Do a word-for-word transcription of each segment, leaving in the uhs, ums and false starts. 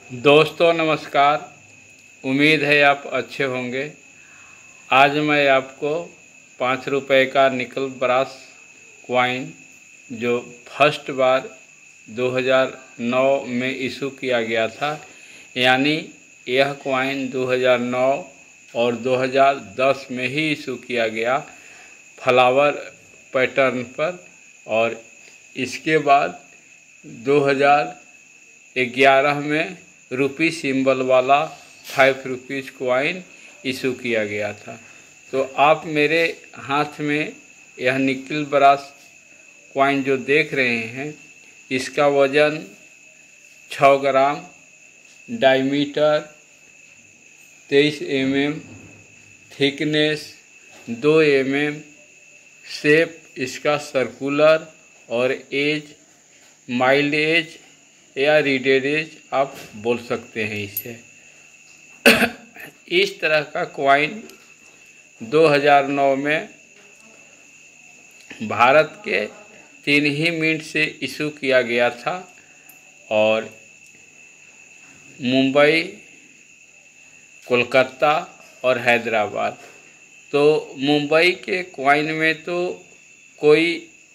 दोस्तों नमस्कार। उम्मीद है आप अच्छे होंगे। आज मैं आपको पाँच रुपए का निकल ब्रास क्वाइन जो फर्स्ट बार दो हज़ार नौ में इशू किया गया था, यानी यह क्वाइन दो हज़ार नौ और दो हज़ार दस में ही इशू किया गया फ्लावर पैटर्न पर, और इसके बाद दो हज़ार ग्यारह में रुपी सिंबल वाला फाइव रुपीज़ क्वाइन इशू किया गया था। तो आप मेरे हाथ में यह निकल ब्रास क्वाइन जो देख रहे हैं, इसका वज़न छः ग्राम, डायमीटर तेईस एम एम, थिकनेस दो एम एम, शेप इसका सर्कुलर और एज माइल्ड एज या रीडेड एज आप बोल सकते हैं इसे। इस तरह का क्वाइन दो हज़ार नौ में भारत के तीन ही मिनट से इशू किया गया था, और मुंबई, कोलकाता और हैदराबाद। तो मुंबई के क्वाइन में तो कोई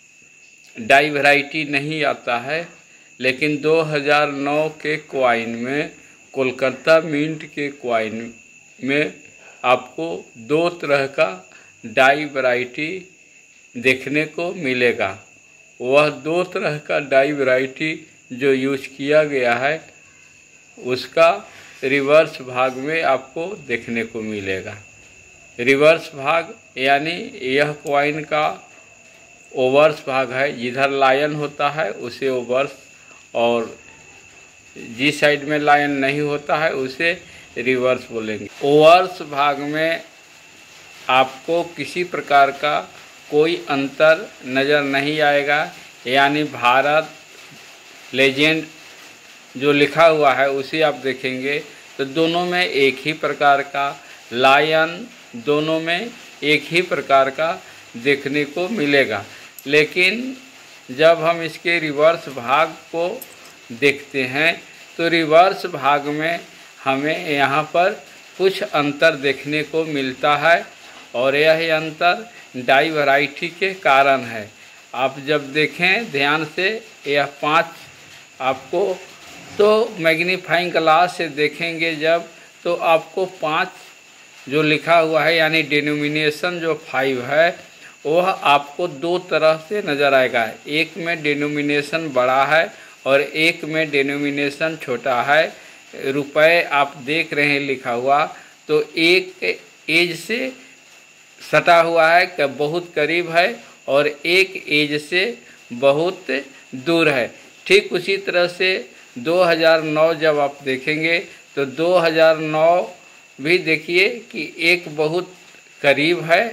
डाई वैरायटी नहीं आता है, लेकिन दो हज़ार नौ के क्वाइन में, कोलकाता मिंट के क्वाइन में आपको दो तरह का डाई वैरायटी देखने को मिलेगा। वह दो तरह का डाई वैरायटी जो यूज किया गया है, उसका रिवर्स भाग में आपको देखने को मिलेगा। रिवर्स भाग यानी यह क्वाइन का ओवर्स भाग है। जिधर लायन होता है उसे ओवर्स, और जिस साइड में लायन नहीं होता है उसे रिवर्स बोलेंगे। ओवर्स भाग में आपको किसी प्रकार का कोई अंतर नज़र नहीं आएगा, यानी भारत लेजेंड जो लिखा हुआ है उसे आप देखेंगे तो दोनों में एक ही प्रकार का लायन, दोनों में एक ही प्रकार का देखने को मिलेगा। लेकिन जब हम इसके रिवर्स भाग को देखते हैं तो रिवर्स भाग में हमें यहाँ पर कुछ अंतर देखने को मिलता है, और यह अंतर डाई वैरायटी के कारण है। आप जब देखें ध्यान से, यह पांच आपको तो मैग्नीफाइंग ग्लास से देखेंगे जब, तो आपको पांच जो लिखा हुआ है यानी डिनोमिनेशन जो फाइव है, वह आपको दो तरह से नज़र आएगा। एक में डिनोमिनेशन बड़ा है और एक में डिनोमिनेशन छोटा है। रुपए आप देख रहे हैं लिखा हुआ, तो एक एज से सटा हुआ है कि बहुत करीब है, और एक एज से बहुत दूर है। ठीक उसी तरह से दो हज़ार नौ जब आप देखेंगे तो दो हज़ार नौ भी देखिए कि एक बहुत करीब है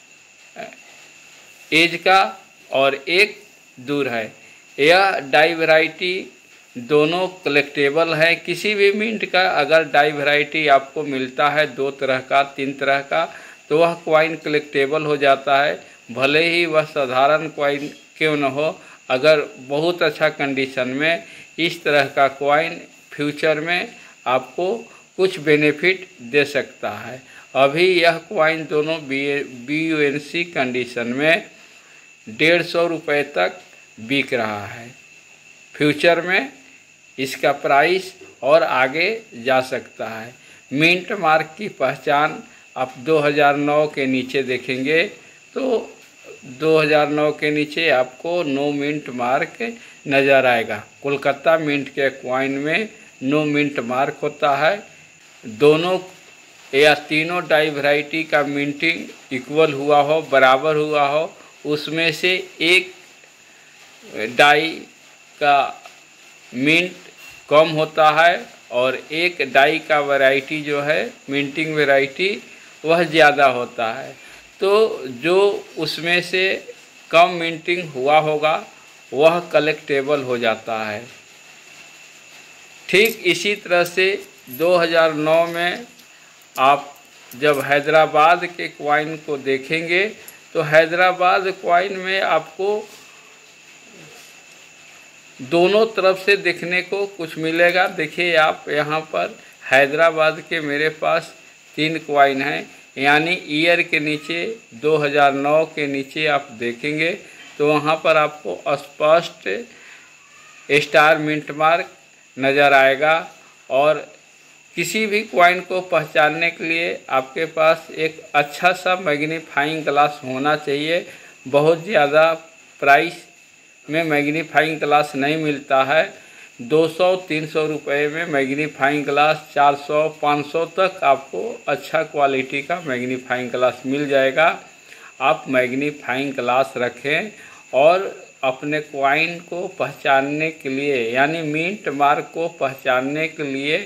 एज का और एक दूर है। यह डाई वैरायटी दोनों कलेक्टेबल है। किसी भी मिंट का अगर डाई वैरायटी आपको मिलता है दो तरह का, तीन तरह का, तो वह क्वाइन कलेक्टेबल हो जाता है, भले ही वह साधारण क्वाइन क्यों न हो। अगर बहुत अच्छा कंडीशन में इस तरह का क्वाइन फ्यूचर में आपको कुछ बेनिफिट दे सकता है। अभी यह क्वाइन दोनों B U N C condition में डेढ़ सौ रुपये तक बिक रहा है। फ्यूचर में इसका प्राइस और आगे जा सकता है। मिंट मार्क की पहचान आप दो हज़ार नौ के नीचे देखेंगे तो दो हज़ार नौ के नीचे आपको नो मिंट मार्क नज़र आएगा। कोलकाता मिंट के क्वाइन में नो मिंट मार्क होता है। दोनों या तीनों डाई वैरायटी का मिंटिंग इक्वल हुआ हो, बराबर हुआ हो, उसमें से एक डाई का मिंट कम होता है और एक डाई का वैरायटी जो है मिंटिंग वैरायटी वह ज़्यादा होता है। तो जो उसमें से कम मिंटिंग हुआ होगा वह कलेक्टेबल हो जाता है। ठीक इसी तरह से दो हज़ार नौ में आप जब हैदराबाद के क्वाइन को देखेंगे तो हैदराबाद क्वाइन में आपको दोनों तरफ से देखने को कुछ मिलेगा। देखिए आप यहाँ पर हैदराबाद के मेरे पास तीन कॉइन हैं, यानी ईयर के नीचे दो हज़ार नौ के नीचे आप देखेंगे तो वहाँ पर आपको स्पष्ट स्टार मिंट मार्क नज़र आएगा। और किसी भी कॉइन को पहचानने के लिए आपके पास एक अच्छा सा मैग्नीफाइंग ग्लास होना चाहिए। बहुत ज़्यादा प्राइस में मैग्नीफाइंग ग्लास नहीं मिलता है। दो सौ तीन सौ रुपये में मैग्नीफाइंग ग्लास, चार सौ पाँच सौ तक आपको अच्छा क्वालिटी का मैग्नीफाइंग ग्लास मिल जाएगा। आप मैग्नीफाइंग ग्लास रखें और अपने कॉइन को पहचानने के लिए, यानी मिंट मार्क को पहचानने के लिए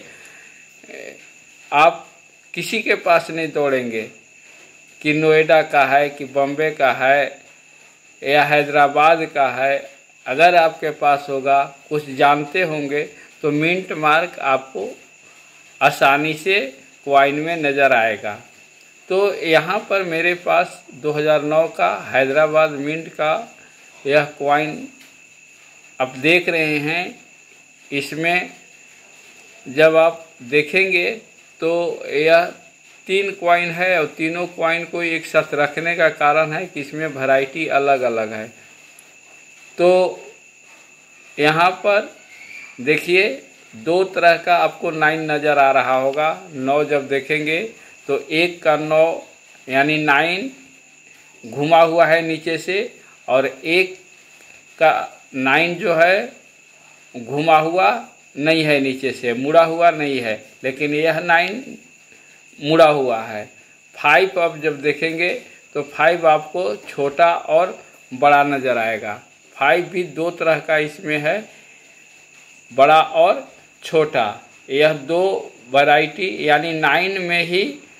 आप किसी के पास नहीं दौड़ेंगे कि नोएडा का है कि बम्बे का है या हैदराबाद का है। अगर आपके पास होगा, कुछ जानते होंगे, तो मिंट मार्क आपको आसानी से कॉइन में नज़र आएगा। तो यहाँ पर मेरे पास दो हज़ार नौ का हैदराबाद मिंट का यह कॉइन आप देख रहे हैं। इसमें जब आप देखेंगे तो यह तीन कॉइन है और तीनों कॉइन को एक साथ रखने का कारण है कि इसमें वैरायटी अलग अलग है। तो यहाँ पर देखिए दो तरह का आपको नाइन नज़र आ रहा होगा। नौ जब देखेंगे तो एक का नौ यानी नाइन घुमा हुआ है नीचे से, और एक का नाइन जो है घुमा हुआ नहीं है, नीचे से मुड़ा हुआ नहीं है, लेकिन यह नाइन मुड़ा हुआ है। फाइव अब जब देखेंगे तो फाइव आपको छोटा और बड़ा नज़र आएगा। फाइव भी दो तरह का इसमें है, बड़ा और छोटा। यह दो वैरायटी, यानी नाइन में ही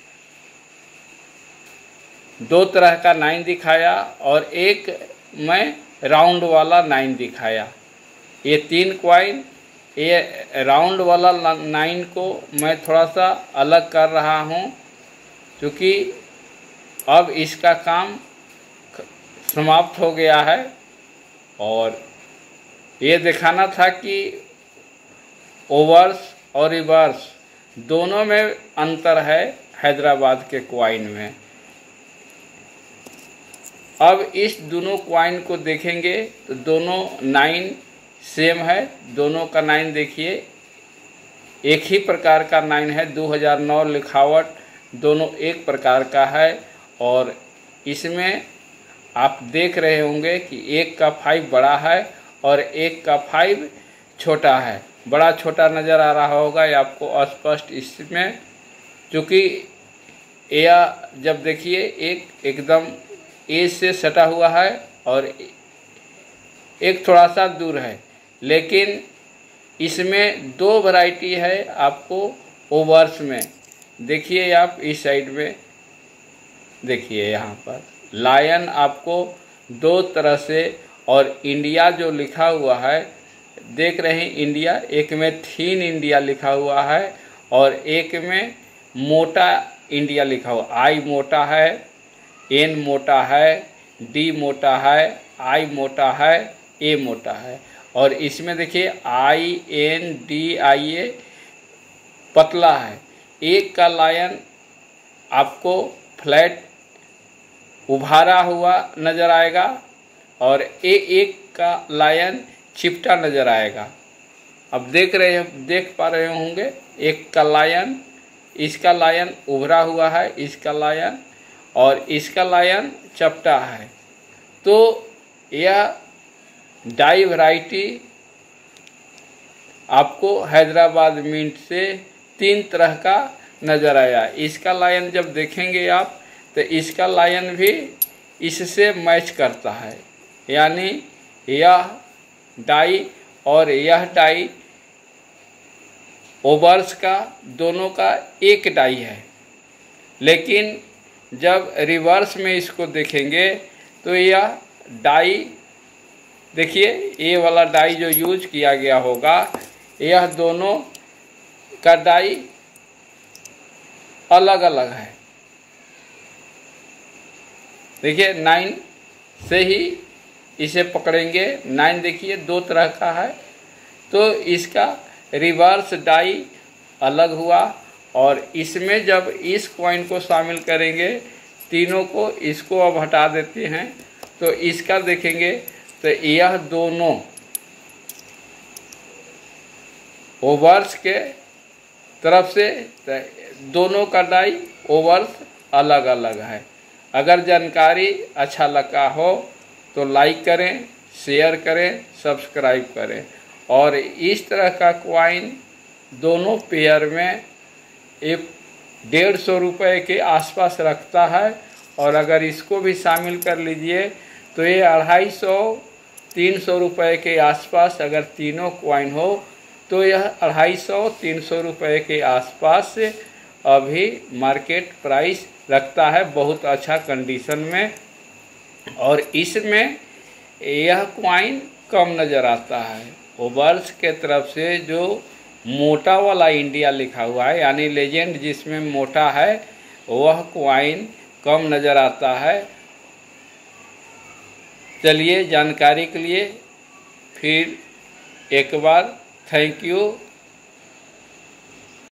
दो तरह का नाइन दिखाया और एक में राउंड वाला नाइन दिखाया। ये तीन कॉइन, ये राउंड वाला नाइन को मैं थोड़ा सा अलग कर रहा हूँ, क्योंकि अब इसका काम समाप्त हो गया है। और ये दिखाना था कि ओवर्स और रिवर्स दोनों में अंतर है हैदराबाद के कॉइन में। अब इस दोनों कॉइन को देखेंगे तो दोनों नाइन सेम है। दोनों का नाइन देखिए एक ही प्रकार का नाइन है, दो हज़ार नौ लिखावट दोनों एक प्रकार का है। और इसमें आप देख रहे होंगे कि एक का फाइव बड़ा है और एक का फाइव छोटा है। बड़ा छोटा नज़र आ रहा होगा ये आपको स्पष्ट इसमें, क्योंकि यह जब देखिए एक एकदम ए से सटा हुआ है और एक थोड़ा सा दूर है। लेकिन इसमें दो वैरायटी है आपको ओवर्स में। देखिए आप इस साइड में देखिए, यहाँ पर लायन आपको दो तरह से, और इंडिया जो लिखा हुआ है देख रहे हैं इंडिया, एक में थीन इंडिया लिखा हुआ है और एक में मोटा इंडिया लिखा हुआ। आई मोटा है, एन मोटा है, डी मोटा है, आई मोटा है, ए मोटा है। और इसमें देखिए आई एन डी आई ए पतला है। एक का लायन आपको फ्लैट उभारा हुआ नज़र आएगा और ए एक का लायन चिपटा नज़र आएगा। अब देख रहे हैं देख पा रहे होंगे, एक का लायन, इसका लायन उभरा हुआ है, इसका लायन, और इसका लायन चपटा है। तो यह डाई वैरायटी आपको हैदराबाद मिंट से तीन तरह का नज़र आया। इसका लायन जब देखेंगे आप तो इसका लायन भी इससे मैच करता है, यानी यह डाई और यह डाई ओवर्स का दोनों का एक डाई है। लेकिन जब रिवर्स में इसको देखेंगे तो यह डाई देखिए, ये वाला डाई जो यूज किया गया होगा, यह दोनों का डाई अलग अलग है। देखिए नाइन से ही इसे पकड़ेंगे। नाइन देखिए दो तरह का है, तो इसका रिवर्स डाई अलग हुआ, और इसमें जब इस कॉइन को शामिल करेंगे तीनों को, इसको अब हटा देते हैं तो इसका देखेंगे तो यह दोनों ओवर्स के तरफ से दोनों का डाई ओवर्स अलग अलग है। अगर जानकारी अच्छा लगा हो तो लाइक करें, शेयर करें, सब्सक्राइब करें। और इस तरह का कॉइन दोनों पेयर में एक डेढ़ सौ रुपये के आसपास रखता है, और अगर इसको भी शामिल कर लीजिए तो ये अढ़ाई सौ तीन सौ रुपये के आसपास, अगर तीनों कॉइन हो तो यह अढ़ाई सौ तीन सौ रुपये के आसपास अभी मार्केट प्राइस रखता है, बहुत अच्छा कंडीशन में। और इसमें यह कॉइन कम नज़र आता है। ओवर्स के तरफ से जो मोटा वाला इंडिया लिखा हुआ है, यानी लेजेंड जिसमें मोटा है, वह कॉइन कम नज़र आता है। चलिए, जानकारी के लिए फिर एक बार थैंक यू।